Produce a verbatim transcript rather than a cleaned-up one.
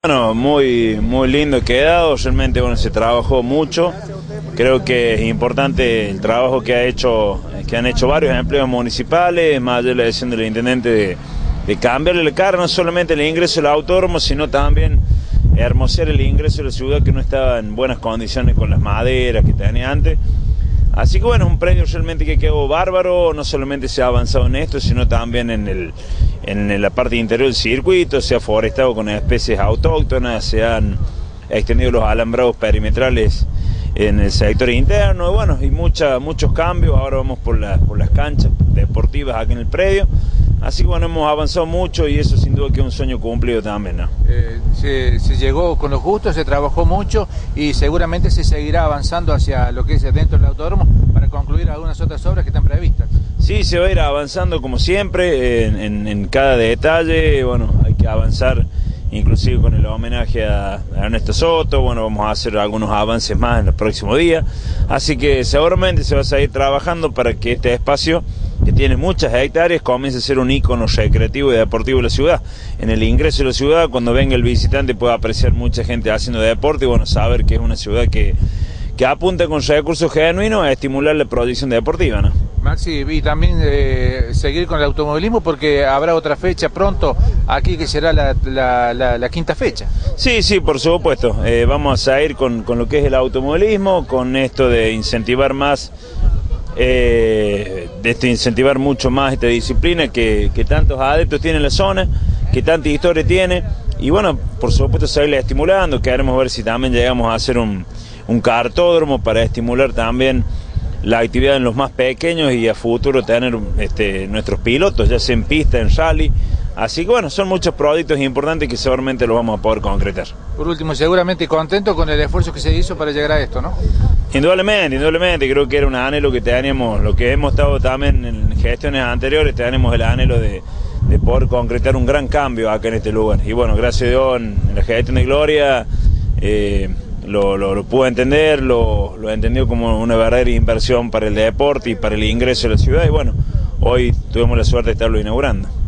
Bueno, muy, muy lindo quedado, realmente bueno, se trabajó mucho, creo que es importante el trabajo que, ha hecho, que han hecho varios empleos municipales, más allá de la decisión del intendente de, de cambiarle la cara, no solamente el ingreso del autódromo, sino también hermosear el ingreso de la ciudad que no estaba en buenas condiciones con las maderas que tenía antes. Así que bueno, es un predio realmente que quedó bárbaro, no solamente se ha avanzado en esto, sino también en, el, en la parte interior del circuito, se ha forestado con especies autóctonas, se han extendido los alambrados perimetrales en el sector interno, y bueno, y mucha, muchos cambios, ahora vamos por, la, por las canchas deportivas aquí en el predio, así que bueno, hemos avanzado mucho y eso sin duda que es un sueño cumplido también, ¿no? Eh, se, se llegó con lo justo, se trabajó mucho y seguramente se seguirá avanzando hacia lo que es dentro del autódromo para concluir algunas otras obras que están previstas. Sí, se va a ir avanzando como siempre, en, en, en cada detalle, bueno, hay que avanzar inclusive con el homenaje a, a Ernesto Soto, bueno, vamos a hacer algunos avances más en los próximos días, así que seguramente se va a seguir trabajando para que este espacio, que tiene muchas hectáreas, comience a ser un ícono recreativo y deportivo de la ciudad. En el ingreso de la ciudad, cuando venga el visitante puede apreciar mucha gente haciendo deporte y bueno, saber que es una ciudad que, que apunta con recursos genuinos a estimular la producción deportiva, ¿no? Maxi, y también eh, seguir con el automovilismo porque habrá otra fecha pronto aquí que será la, la, la, la quinta fecha. Sí, sí, por supuesto. Eh, vamos a ir con, con lo que es el automovilismo, con esto de incentivar más, eh, de esto, incentivar mucho más esta disciplina que, que tantos adeptos tiene en la zona, que tanta historia tiene, y bueno, por supuesto seguirle estimulando, queremos ver si también llegamos a hacer un, un cartódromo para estimular también la actividad en los más pequeños y a futuro tener este, nuestros pilotos, ya sea en pista, en rally. Así que bueno, son muchos proyectos importantes que seguramente los vamos a poder concretar. Por último, seguramente contento con el esfuerzo que se hizo para llegar a esto, ¿no? Indudablemente, indudablemente, creo que era un anhelo que teníamos, lo que hemos estado también en gestiones anteriores, tenemos el anhelo de, de poder concretar un gran cambio acá en este lugar. Y bueno, gracias a Dios, en, en la gestión de Gloria, eh, Lo, lo, lo pude entender, lo, lo he entendido como una verdadera inversión para el deporte y para el ingreso de la ciudad y bueno, hoy tuvimos la suerte de estarlo inaugurando.